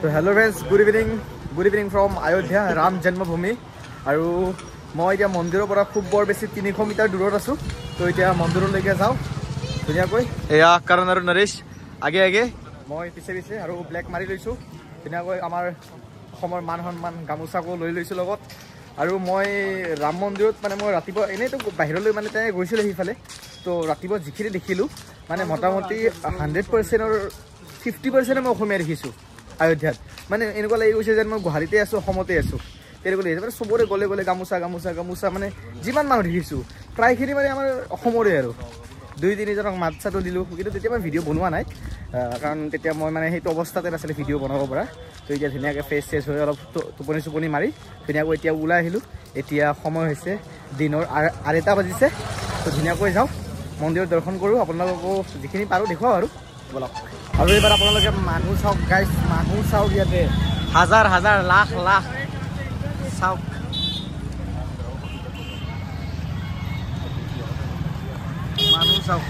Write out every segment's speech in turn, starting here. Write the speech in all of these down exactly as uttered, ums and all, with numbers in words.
তো hello' friends, good evening good evening from Ayodhya Ram Janmabhoomi. আৰু মই এতিয়া মন্দিৰৰ পৰা খুব বৰ বেছি তিনিশ মিটাৰ দূৰত আছোঁ। তো এতিয়া মন্দিৰলৈকে যাওঁ ধুনীয়াকৈ। এয়া কাৰণ আৰু নৰেশ আগে আগে, মই পিছে পিছে আৰু ব্লেক মাৰি লৈছোঁ ধুনীয়াকৈ। আমাৰ অসমৰ মান সন্মান গামোচাকো লৈ লৈছোঁ লগত। আৰু মই ৰাম মন্দিৰত মানে মই ৰাতিপুৱা এনেইতো বাহিৰলৈ মানে তেনেকৈ গৈছিলোঁ সেইফালে। তো ৰাতিপুৱা যিখিনি দেখিলোঁ মানে মোটামুটি হাণ্ড্ৰেড পাৰ্চেণ্টৰ ফিফটি পাৰ্চেণ্টে মই অসমীয়া দেখিছোঁ আয়োধ্যাত। মানে এনেকুৱা লাগি গৈছে যেন মই গুৱাহাটীতে আছোঁ, অসমতে আছোঁ তেনেকুৱা লাগিছে। মানে চবৰে গ'লে গ'লে গামোচা গামোচা গামোচা মানে যিমান মানুহ দেখিছোঁ প্ৰায়খিনি মানে আমাৰ অসমৰে। আৰু দুই তিনিজনক মাত চাতো দিলোঁ, কিন্তু তেতিয়া মই ভিডিঅ' বনোৱা নাই কাৰণ তেতিয়া মই মানে সেইটো অৱস্থাতে নাছিলে ভিডিঅ' বনাব পৰা। তো এতিয়া ধুনীয়াকৈ ফ্ৰেছ চেছ হৈ অলপ টোপনি চোপনি মাৰি ধুনীয়াকৈ এতিয়া ওলাই আহিলোঁ। এতিয়া সময় হৈছে দিনৰ আঢ়ৈটা বাজিছে। তো ধুনীয়াকৈ যাওঁ মন্দিৰত দৰ্শন কৰোঁ, আপোনালোককো যিখিনি পাৰোঁ দেখুৱাওঁ আৰু বলক। আৰু এইবাৰ আপোনালোকে মানুহ চাওক গাইজ, মানুহ চাওক ইয়াতে হাজাৰ হাজাৰ লাখ লাখ চাওক। মানুহ চাওক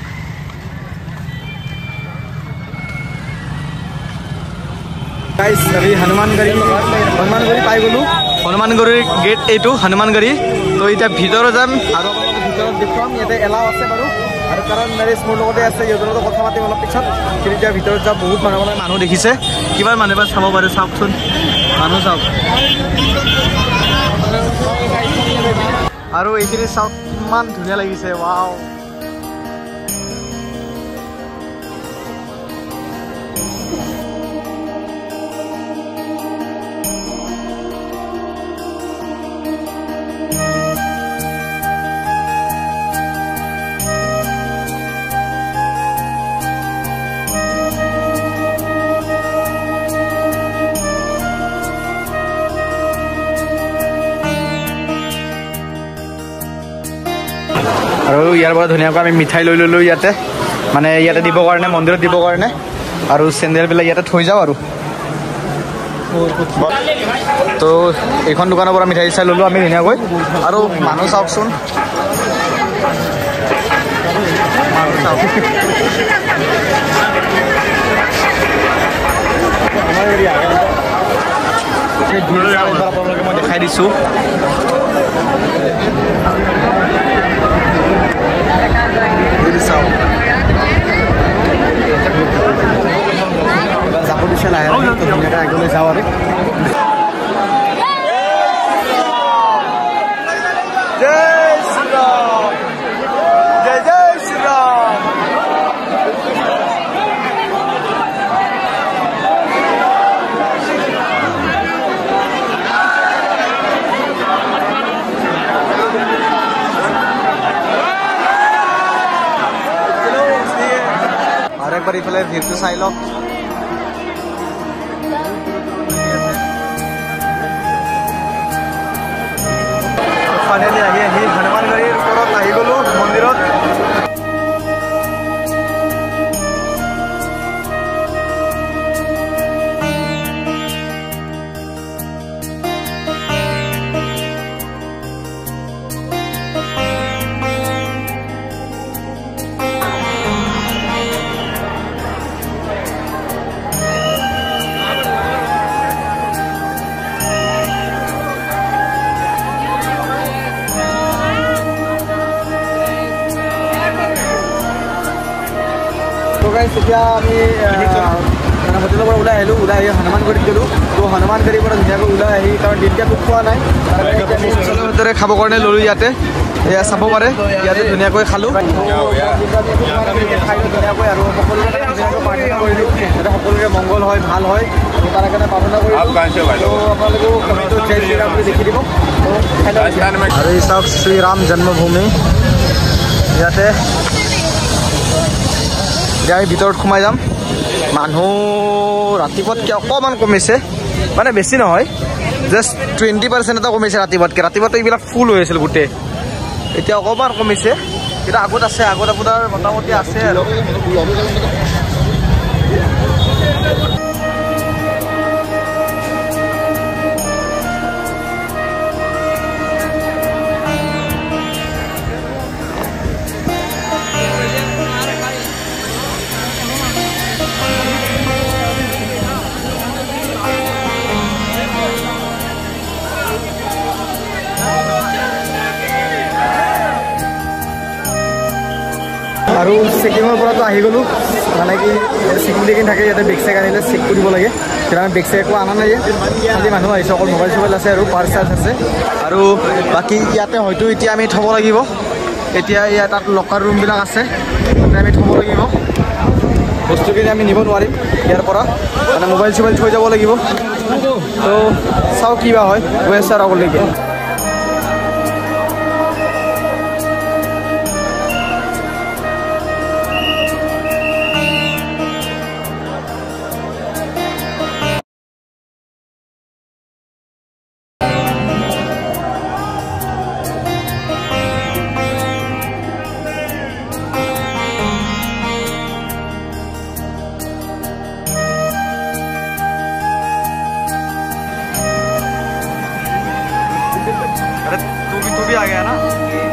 গাইজ। আমি হনুমানগড়ি হনুমানগড়ি পাই গ'লোঁ। হনুমানগড়িৰ গেট এইটো হনুমানগড়ি। তো এতিয়া ভিতৰত যাম আৰু আপোনালোকক ভিতৰত দেখুৱাম। ইয়াতে এলাও আছে বাৰু, আৰু কাৰণ নৰেশ মোৰ লগতে আছে, সিহঁতৰ লগত কথা পাতিম অলপ পিছত। কিন্তু এতিয়া ভিতৰত যাওঁ। বহুত মানুহ মানে মানুহ দেখিছে, কিমান মানুহ এবাৰ চাব পাৰে চাওকচোন, মানুহ চাওক। আৰু এইখিনি চাওক কিমান ধুনীয়া লাগিছে, ৱাও। আৰু ইয়াৰ পৰা ধুনীয়াকৈ আমি মিঠাই লৈ ল'লোঁ ইয়াতে, মানে ইয়াতে দিবৰ কাৰণে, মন্দিৰত দিবৰ কাৰণে। আৰু চেণ্ডেলবিলাক ইয়াতে থৈ যাওঁ আৰু। তো এইখন দোকানৰ পৰা মিঠাই চাই ল'লোঁ আমি ধুনীয়াকৈ। আৰু মানুহ চাওকচোন, মানুহ চাওক। আপোনালোকে মই দেখাই দিছোঁ। যাব দিছে লাহে লাহে, ধুনীয়াকৈ আগলৈ যাওঁ আৰু। জয় শ্ৰীৰাম, জয় জয় শ্ৰীৰাম। আৰু একবাৰ ইফালে ভিউটো চাই লওক। ফাইনেলি আহি আহি হনুমানগড়িৰ ওপৰত আহি গ'লোঁ মন্দিৰত। তেতিয়া আমি মানে হোটেলৰ পৰা ওলাই আহিলোঁ। ওলাই আহি হনুমানগড়িত গ'লোঁ। তো হনুমানগড়িৰ পৰা ধুনীয়াকৈ ওলাই আহি, কাৰণ দিনটো একো খোৱা নাই, ভিতৰে খাবৰ কাৰণে ল'লোঁ ইয়াতে। এয়া চাব পাৰে, ইয়াতে ধুনীয়াকৈ খালোঁ ধুনীয়াকৈ। আৰু সকলোৰে ধুনীয়াকৈ প্ৰাৰ্থনা কৰিলোঁ যাতে সকলোৰে মংগল হয়, ভাল হয়, তাৰ কাৰণে প্ৰাৰ্থনা কৰিলোঁ। আপোনালোকেও কমেণ্টত জয় শ্ৰীৰাম বুলি লিখি দিব। আৰু এই চাওক শ্ৰীৰাম জন্মভূমি। ইয়াতে এতিয়া আমি ভিতৰত সোমাই যাম। মানুহ ৰাতিপুৱাতকৈ অকণমান কমিছে, মানে বেছি নহয়, জাষ্ট টুৱেণ্টি পাৰ্চেণ্ট এটা কমিছে ৰাতিপুৱাতকৈ। ৰাতিপুৱাতো এইবিলাক ফুল হৈ আছিল গোটেই, এতিয়া অকণমান কমিছে, কিন্তু আগত আছে, আগত আপোনাৰ মোটামুটি আছে আৰু। আৰু চেকিঙৰ পৰাতো আহি গ'লোঁ মানে কি চেকিং টেকিং থাকে ইয়াতে বেগ চেক আনিলে চেক কৰিব লাগে কিন্তু আমি বেগ চেক একো অনা নাই খালি মানুহ আহিছে অকল মোবাইল চোবাইল আছে আৰু পাৰ্চ চাৰ্চ আছে আৰু বাকী ইয়াতে হয়তো এতিয়া আমি থ'ব লাগিব এতিয়া ইয়াত তাত লকাৰ ৰুমবিলাক আছে তাতে আমি থ'ব লাগিব বস্তুখিনি আমি নিব নোৱাৰিম ইয়াৰ পৰা মানে মোবাইল চোবাইল থৈ যাব লাগিব তো চাওঁ কি বা হয় গৈ আছে আৰু আগলৈকে आ गया ना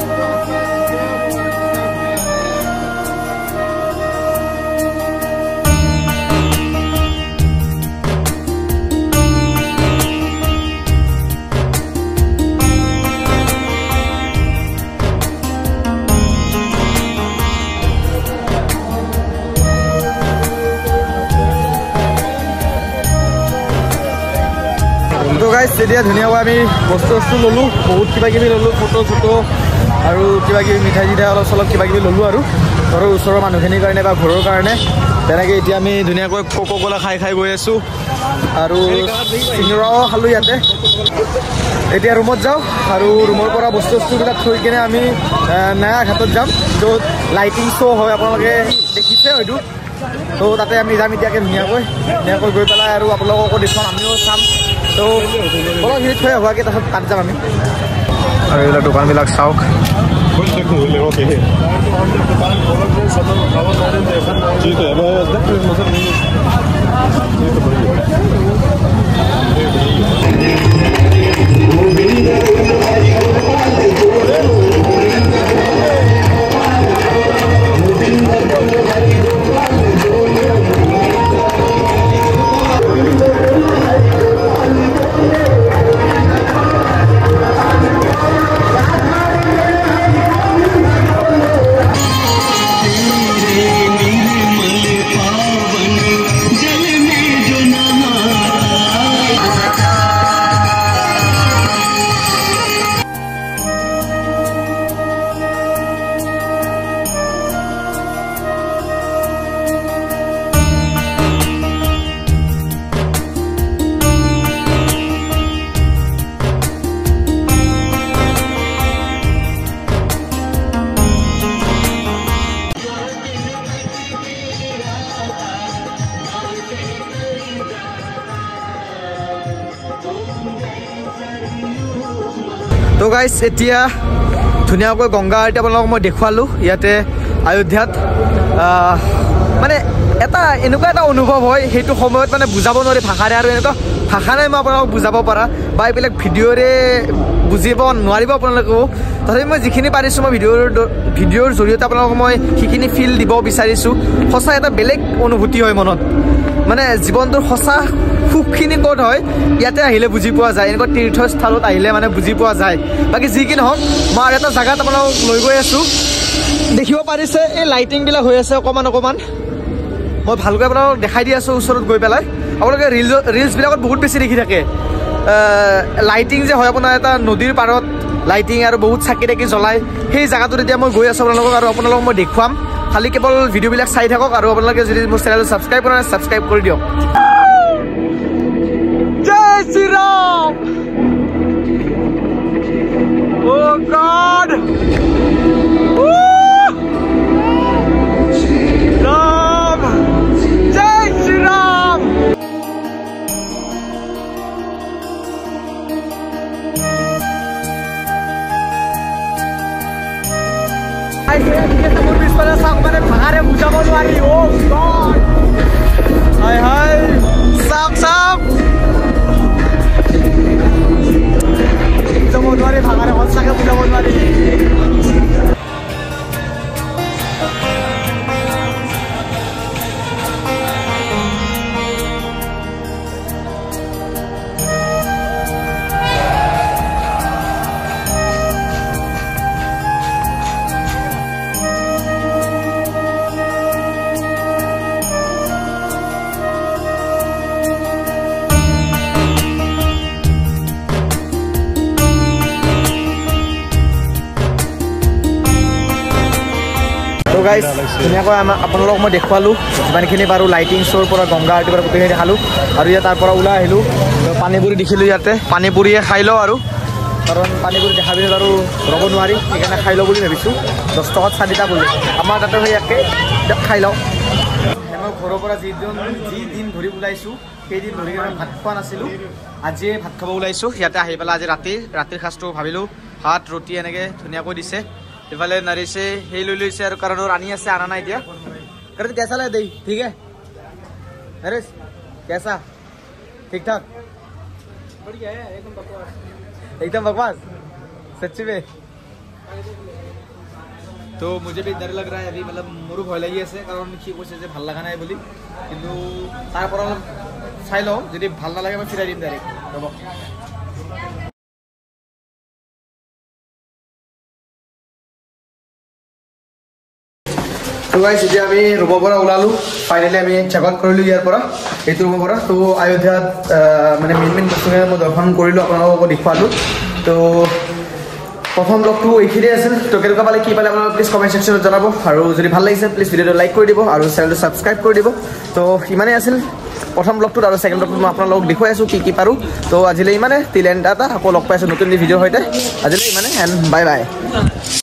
তো গাইজ এতিয়া ধুনীয়াকৈ আমি বস্তু বস্তু ল'লোঁ বহুত কিবা কিবি ল'লোঁ ফটো চটো আৰু কিবা কিবি মিঠাই চিঠাই অলপ চলপ কিবা কিবি ল'লোঁ আৰু ঘৰৰ ওচৰৰ মানুহখিনিৰ কাৰণে বা ঘৰৰ কাৰণে তেনেকৈ এতিয়া আমি ধুনীয়াকৈ কক' ক'লা খাই খাই গৈ আছোঁ আৰু চিঙৰাও খালোঁ ইয়াতে এতিয়া ৰুমত যাওঁ আৰু ৰুমৰ পৰা বস্তু বস্তুবিলাক থৈ কিনে আমি নয়া ঘাটত যাম য'ত লাইটিং শ্ব' হয় আপোনালোকে দেখিছে হয়তো তো তাতে আমি যাম এতিয়াকৈ ধুনীয়াকৈ ধুনীয়াকৈ গৈ পেলাই আৰু আপোনালোককো দেখুৱাম আমিও চাম তো অলপ খিনি থৈ হোৱাকৈ তাৰপিছত তাত যাম আমি আৰু এইবিলাক দোকানবিলাক চাওক তো গাইজ এতিয়া ধুনীয়াকৈ গংগা আৰতি আপোনালোকক মই দেখুৱালোঁ ইয়াতে অযোধ্যাত মানে এটা এনেকুৱা এটা অনুভৱ হয় সেইটো সময়ত মানে বুজাব নোৱাৰি ভাষাৰে আৰু এনেকুৱা ভাষা নাই মই আপোনালোকক বুজাব পৰা বা এইবিলাক ভিডিঅ'ৰে বুজিব নোৱাৰিব আপোনালোকেও তথাপি মই যিখিনি পাৰিছোঁ মই ভিডিঅ'ৰ ভিডিঅ'ৰ জৰিয়তে আপোনালোকক মই সেইখিনি ফিল দিব বিচাৰিছোঁ সঁচা এটা বেলেগ অনুভূতি হয় মনত মানে জীৱনটোৰ সঁচা সুখখিনি ক'ত হয় ইয়াতে আহিলে বুজি পোৱা যায় এনেকুৱা তীৰ্থস্থলত আহিলে মানে বুজি পোৱা যায় বাকী যি কি নহওক মই আৰু এটা জেগাত আপোনালোকক লৈ গৈ আছোঁ দেখিব পাৰিছে এই লাইটিংবিলাক হৈ আছে অকণমান অকণমান মই ভালকৈ আপোনালোকক দেখাই দি আছোঁ ওচৰত গৈ পেলাই আপোনালোকে ৰিলছ ৰিলছবিলাকত বহুত বেছি দেখি থাকে লাইটিং যে হয় আপোনাৰ এটা নদীৰ পাৰত লাইটিং আৰু বহুত চাকি তাকি জ্বলাই সেই জেগাটোত এতিয়া মই গৈ আছোঁ আপোনালোকক আৰু আপোনালোকক মই দেখুৱাম খালি কেৱল ভিডিঅ'বিলাক চাই থাকক আৰু আপোনালোকে যদি মোৰ চেনেলটো ছাবস্ক্ৰাইব কৰা নাই ছাবস্ক্ৰাইব কৰি দিয়ক জয় Shri Ram Oh God! Ram! Jai Shri Ram! Oh God! Hi hi! Sam Sam! Buja bonwari bhagare honsake buja bonwari. Guys ধুনীয়াকৈ আমাক আপোনালোকক মই দেখুৱালোঁ যিমানখিনি পাৰোঁ লাইটিং শ্ব'ৰ পৰা গংগা আৰতিৰ পৰা গোটেইখিনি দেখালোঁ আৰু ইয়াত তাৰ পৰা ওলাই আহিলোঁ পানীপুৰি দেখিলোঁ ইয়াতে পানীপুৰিয়ে খাই লওঁ আৰু কাৰণ পানীপুৰি দেখা পিছত আৰু ৰ'ব নোৱাৰি সেইকাৰণে খাই লওঁ বুলি ভাবিছোঁ দহ টকাত চাৰিটা বুলি আমাৰ তাতে সেই একে খাই লওঁ মই ঘৰৰ পৰা যিদিন যি দিন ধৰি ওলাইছোঁ সেইদিন ধৰি কিনে ভাত খোৱা নাছিলোঁ আজিয়ে ভাত খাব ওলাইছোঁ ইয়াতে আহি পেলাই আজি ৰাতি ৰাতিৰ সাঁজটো ভাবিলোঁ ভাত ৰুটি এনেকৈ ধুনীয়াকৈ দিছে ইফালে নাৰিছে সেই লৈ লৈছে আৰু কাৰণ ৰাণী আছে আনা নাই এতিয়া কাৰণ কেঁচা লাগে দেই ঠিক আছে नरेश कैसा ठीक ठाक बढ़िया है एकदम बकवास एकदम बकवास सच्ची में तो मुझे भी डर लग रहा है अभी मतलब मोरू भय लगी আছে কাৰণ কি কৈছে যে ভাল লাগা নাই বুলি কিন্তু তাৰ পৰা চাই লওঁ যদি ভাল নালাগে মই ফিৰাই দিম ডাইৰেক্ট ৰ'ব तो गाइस এতিয়া আমি ৰুমৰ পৰা ওলালো ফাইনালি আমি চেক আউট কৰিলো ইয়াৰ পৰা এইটো ৰুমৰ পৰা তো অযোধ্যাত মানে মেইন মেইন বস্তুখিনি মই দৰ্শন কৰিলো আপোনালোকক দেখুৱালো তো প্ৰথম ব্লগটো এইখিনিয়ে আছিল তো কেনেকুৱা পালে কি পালে আপোনালোকে প্লিজ কমেণ্ট ছেকশ্যনত জনাব আৰু যদি ভাল লাগিছে প্লিজ ভিডিঅ'টো লাইক কৰি দিব আৰু চেনেলটো ছাবস্ক্ৰাইব কৰি দিব তো ইমানেই আছিল প্ৰথম ব্লগটোত আৰু ছেকেণ্ড ব্লগটোত মই আপোনালোকক দেখুৱাই আছোঁ কি কি পাৰোঁ তো আজিলৈ ইমানে তিল এণ্ড টাটা আকৌ লগ পাই আছোঁ নতুন ভিডিঅ'ৰ সৈতে আজিলৈ ইমানে এণ্ড বাই বাই